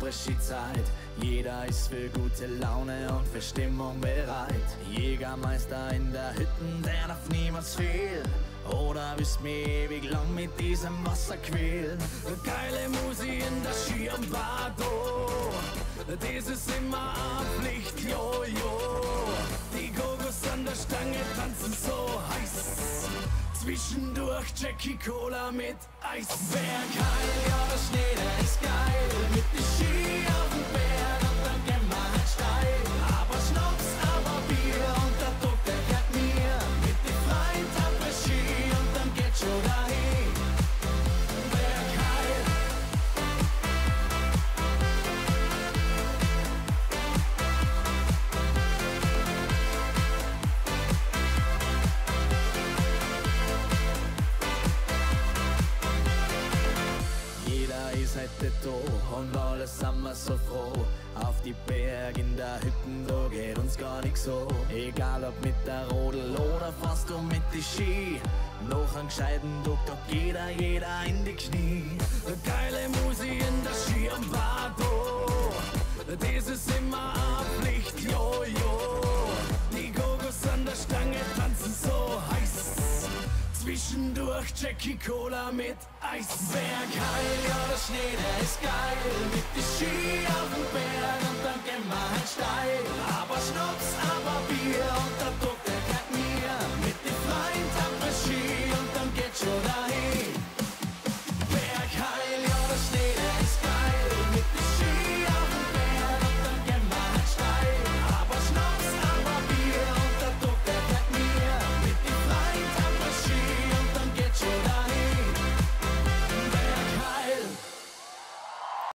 Après-Ski-Zeit. Jeder ist für gute Laune und für Stimmung bereit. Jägermeister in der Hütten, der darf niemals fehlen. Oder willst mich ewig lang mit diesem Wasser quälen? Geile Musi in der Ski am Bado, das ist immer eine Pflicht, jojo. Die Gogos an der Stange tanzen so heiß. Zwischendurch Jackie Cola mit Eis. Berg Heil, ja der Schnee, der ist geil. Mit die Ski auf dem Berg und dann gehen wir halt steil. Aber Schnaps, aber Bier und der Druck, der gehört mir. Mit die Freund Après-Ski und dann geht's schon dahin. Berg Heil. Jeder ist heute da und alle sind wir so froh. Auf die Berg in der Hütten, da geht uns gar nicht so. Egal ob mit der Rodel oder fast du mit die Ski. Noch einen gescheiten Duck, da geht jeder in die Knie. Geile Musi in der Ski am Bado, das ist immer eine Pflicht, jojo. Die Gogos an der Stange tanzen so heiß. Zwischendurch Jackie Cola mit Eis. Berg Heil, ja der Schnee, der ist geil. Mit die Ski auf dem Berg und dann gehen wir halt steil. Aber Schnaps, aber Bier und